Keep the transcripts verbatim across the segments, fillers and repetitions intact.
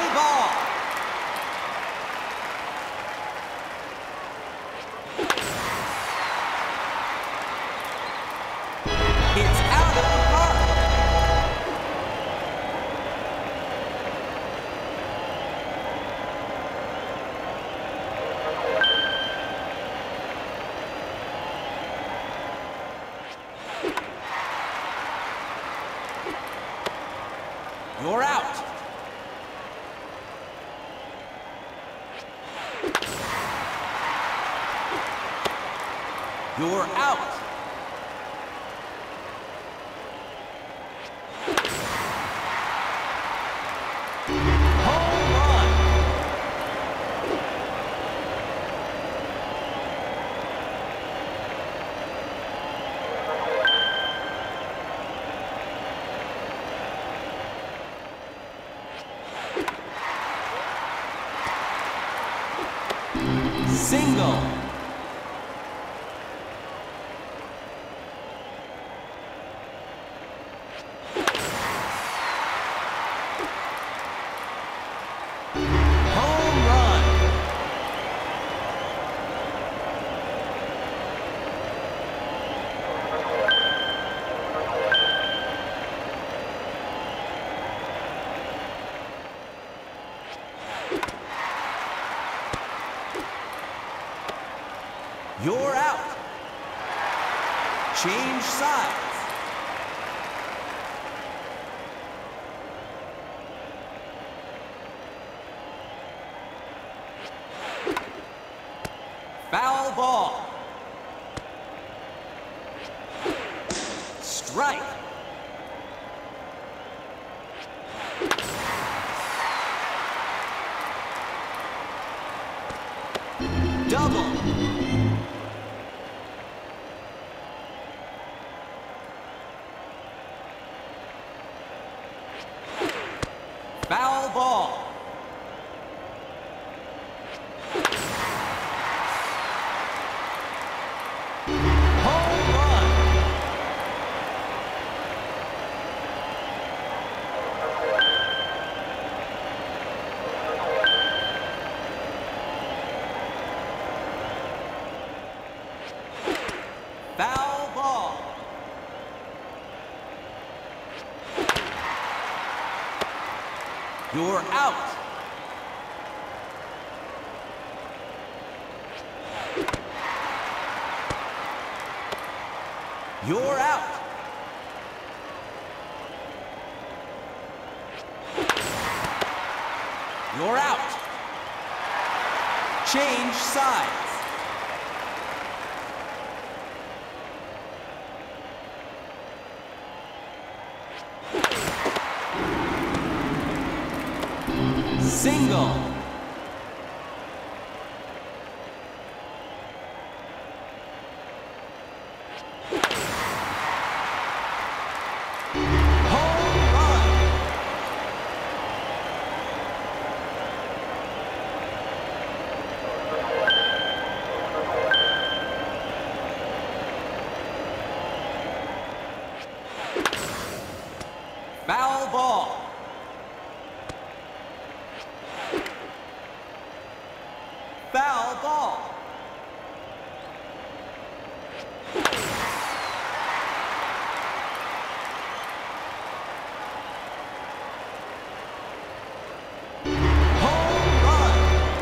Play ball. It's out of the park. You're out. You're out. Home run. Single. Home run. You're out. Change sides. Foul ball. Strike. Double. Foul ball. Home run. Foul ball. You're out. You're out. You're out. Change sides. Single. Home run. Foul ball. Foul ball. Home run.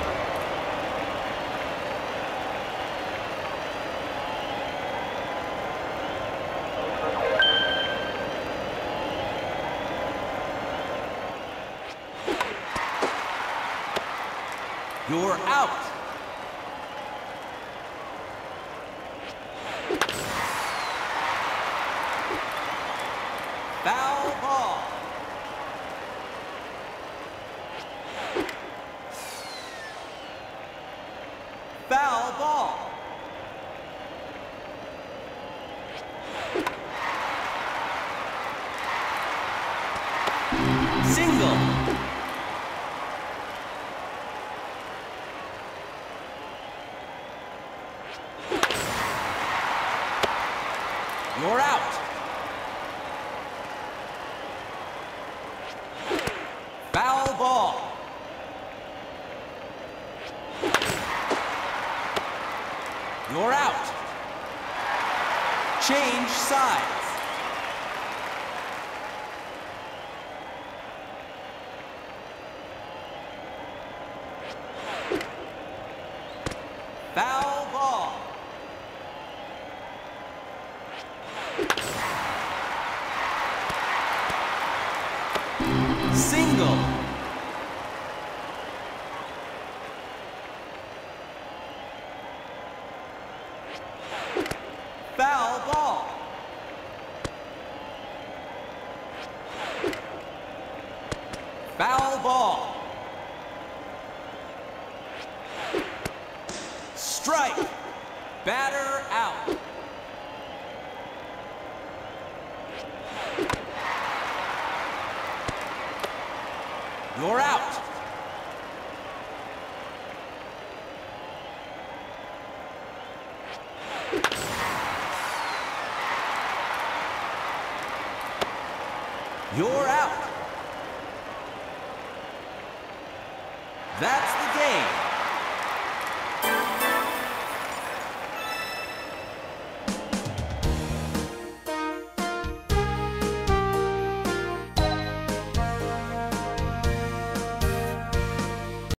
You're out. Foul ball. Foul ball. Single. You're out. Foul ball. You're out. Change sides. Foul ball. Single. Foul ball. Foul ball. Strike. Batter out. You're out. You're out. That's the game.